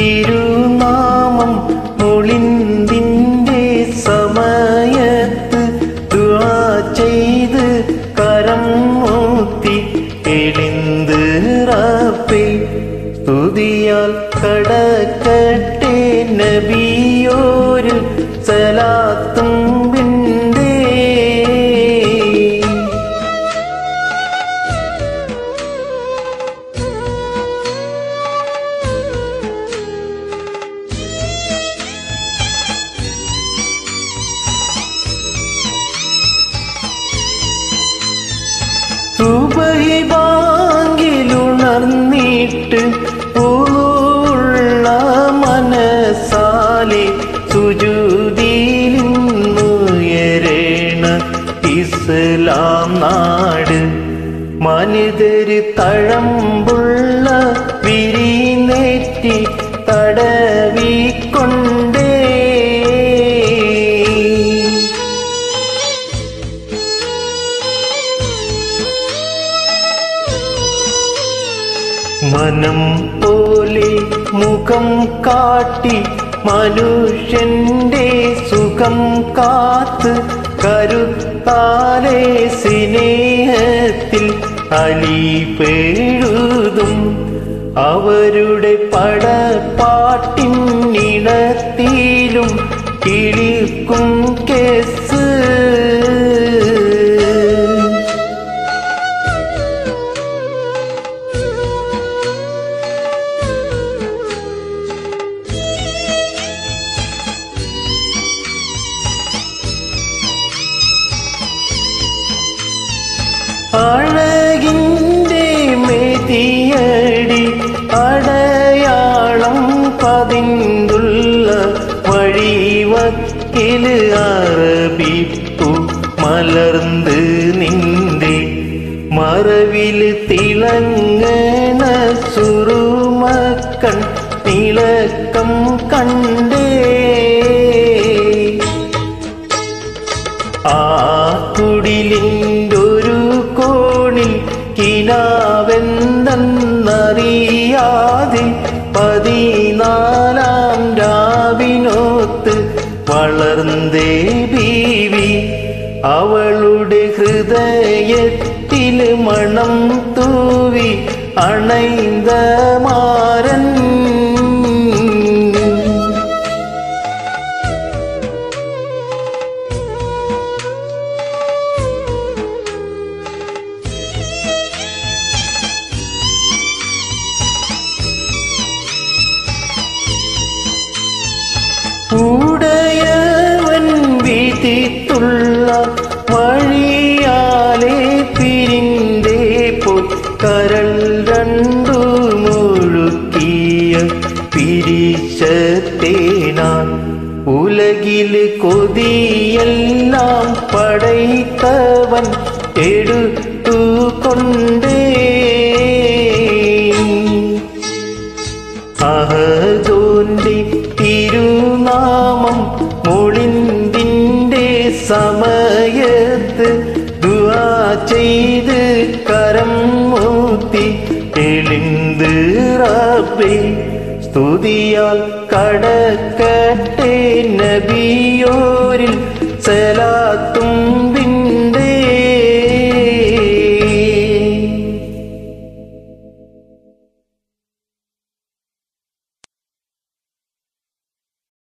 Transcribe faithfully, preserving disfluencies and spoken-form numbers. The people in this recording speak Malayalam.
തിരുനാമം മൊളിന്തിൻ്റെ സമയത്ത് ദുആ ചെയ്ത് കരം മൂത്തി എളിന്ത് റബ്ബേ സ്തുതിയാൽ കടക്കട്ടെ നബിയോരിൽ സലാത്തും ബിന്ദേ. സുബഹി ബാങ്കിലുണർന്നിട്ട് ഉള്ള മനസാലെ സുജൂദിലിന്നുയരേണ ഇസ്ലാം നാട്. മനിതര് തഴമ്പുള്ള വിരിനെറ്റി തടവിക്കൊണ്ടേ മനം പോലെ മുഖം കാട്ടി മനുഷ്യന്റെ സുഖം കാത്ത് കരുത്താലെ സ്നേഹത്തിൽ അലിപെഴുതും അവരുടെ പടപ്പാട്ടിൻ ഇണത്തിലും കിളിക്കും കേസ്. അഴകിൻ്റെ മെതിയടി അടയാളം പതിന്തുള്ള വഴിവക്കില് അറബിപ്പു മലർന്ന് നിന്റെ മറവില് തിളങ്ങണ സുറുമക്കൺ തിളക്കം കണ്ടേ. ആ കുടിലിൻ്റൊരു കോണിൽ കിനാവെന്തെന്നറിയാതെ പതിനാലാം രാവിനോത്ത് വളർന്നേ ബീവി. അവളുടെ ഹൃദയത്തിൽ മണം തൂവി അണൈന്ത മാരൻ. ഉടയവൻ വിധിത്തുള്ള വഴിയാലെ പിരിന്തേ പോൽ കരൾ രണ്ടു മുഴുക്കിയ പിരിശത്തേനാൻ ഉലകില് കൊതിയെല്ലാം പടൈത്തവൻ എടുത്തുകൊണ്ടേ. അഹദോന്റെ തിരുനാമം മൊളിന്തിൻ്റെ സമയത്ത് ദുആ ചെയ്ത് കരം മൂത്തി എളിന്ത് റബ്ബേ സ്തുതിയാൽ കടക്കട്ടെ നബിയോരിൽ സലാം.